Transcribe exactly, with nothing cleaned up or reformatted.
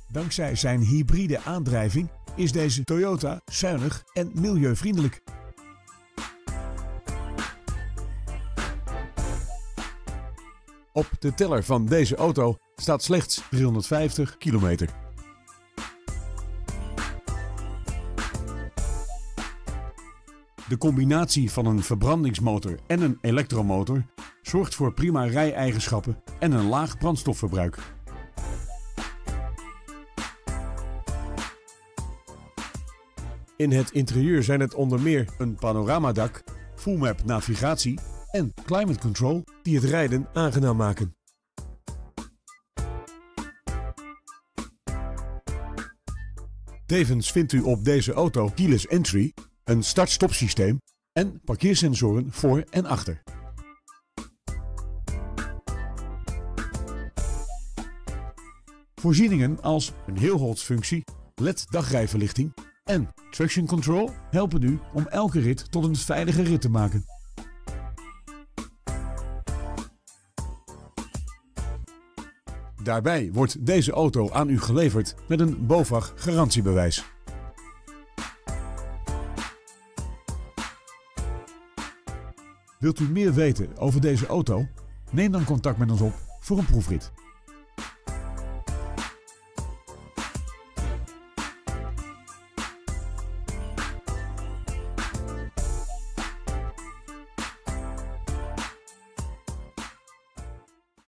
Dankzij zijn hybride aandrijving is deze Toyota zuinig en milieuvriendelijk. Op de teller van deze auto staat slechts driehonderdvijftig kilometer. De combinatie van een verbrandingsmotor en een elektromotor zorgt voor prima rij-eigenschappen en een laag brandstofverbruik. In het interieur zijn het onder meer een panoramadak, full map navigatie en climate control die het rijden aangenaam maken. Tevens vindt u op deze auto keyless entry, een start-stop systeem en parkeersensoren voor en achter. Voorzieningen als een heelholtsfunctie, L E D dagrijverlichting en traction control helpen u om elke rit tot een veilige rit te maken. Daarbij wordt deze auto aan u geleverd met een BOVAG garantiebewijs. Wilt u meer weten over deze auto? Neem dan contact met ons op voor een proefrit.